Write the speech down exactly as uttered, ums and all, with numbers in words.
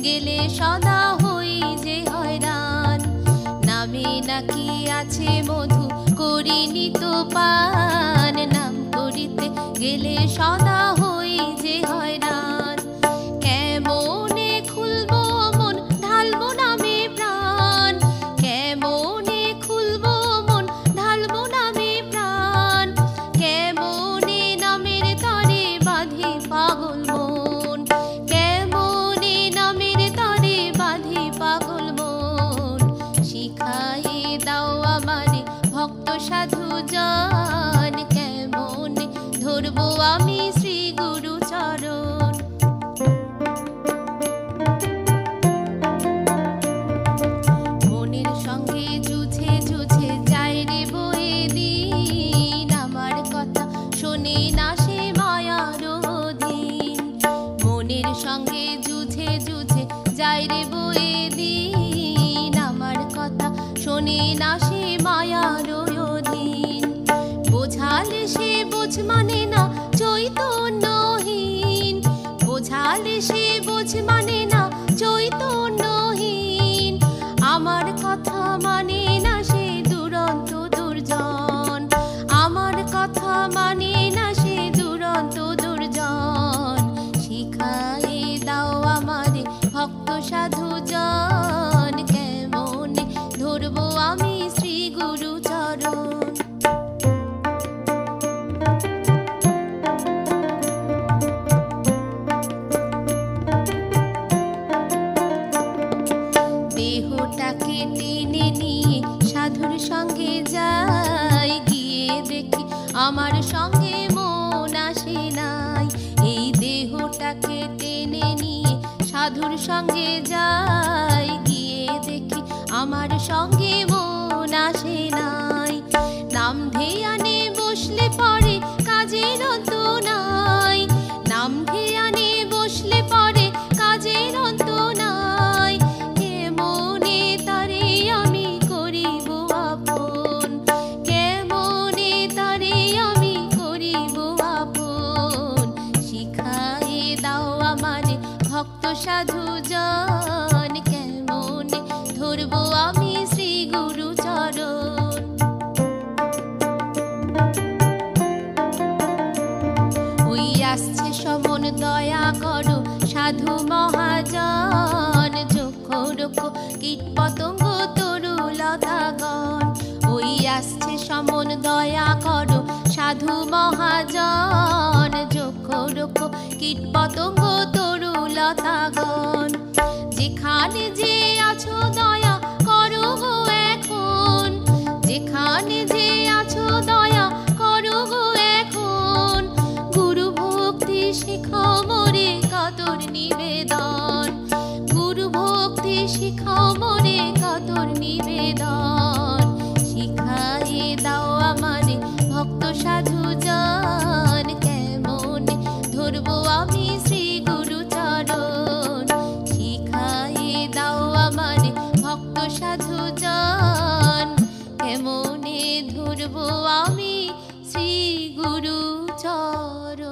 গেলে সদা হই যে হয়রান। নামে নাকি আছে মধু করিনি তো পান, নাম করিতে গেলে সদা হই যে হয়রান। কেমনে খুলবো মন ঢালবো নামে প্রাণ, কেমনে খুলবো মন ঢালবো নামে প্রাণ। কেমনে নামের তরে বাঁধি পাগল মন, কেমনে নামের তরে বাঁধি পাগল মন। শিখাই দাও আমারে ভক্ত সাধু জন, কেমনে ধরবো আমি শ্রী গুরু চরণ। মনের সঙ্গে যুঝে যুঝে যায় রে বয়ে দিন, আমার কথা শোনে না সে মায়ার অধীন। মনের সঙ্গে যুঝে যুঝে যায় রে বয়ে দিন, আমার কথা শোনে না সে মায়ার অধীন। বোঝালে সে বোঝ মানে না চৈতন্যহীন, বোঝালে সে বোঝ মানে না চৈতন্যহীন। আমার কথা মানে না সে দুরন্ত দুর্জন, আমার কথা মানে না সে দুরন্ত দুর্জন। শিখাই দাও আমারে ভক্ত সাধু জন, কেমনে ধরবো আমি শ্রী গুরু চরণ। দেহটাকে টেনে নিয়ে সাধুর সঙ্গে যাই, গিয়ে দেখি আমার সঙ্গে মন আসে নাই। এই দেহটাকে টেনে নিয়ে সাধুর সঙ্গে যাই, গিয়ে দেখি আমার সঙ্গে মন আসে নাই। নাম ধ্যানে বসলে পরে কাজের অন্ত নাই, নাম ধ্যানে বসলে পরে কাজের অন্ত নাই। কেমনে তারে আমি করিব আপন, কেমনে তারে আমি করিব আপন। শিখাই দাও আমারে ভক্ত সাধু জন, কেমনে ধরবো আমি শ্রী গুরু চরণ। ওই আসছে সমন দয়া করো সাধু মহাজন, যক্ষ রক্ষ কীট পতঙ্গ তরুলতাগণ। ওই আসছে সমন দয়া করো সাধু মহাজন, যক্ষ রক্ষ কীট পতঙ্গ তরুলতাগণ। যেখানে যে আছো দয়া করো গো এখন, যেখানে যে আছো দয়া করো গো এখন। গুরু ভক্তি শিখাও মোরে কাতর নিবেদন, গুরু ভক্তি শিখাও মোরে কাতর নিবেদন। শিখাই দাও আমারে ভক্ত সাধু জন, কেমনে ধরবো আমি শ্রী গুরু চরণ। শিখাই দাও আমারে ভক্ত সাধু জন, কেমনে ধরবো আমি শ্রী গুরু চরণ।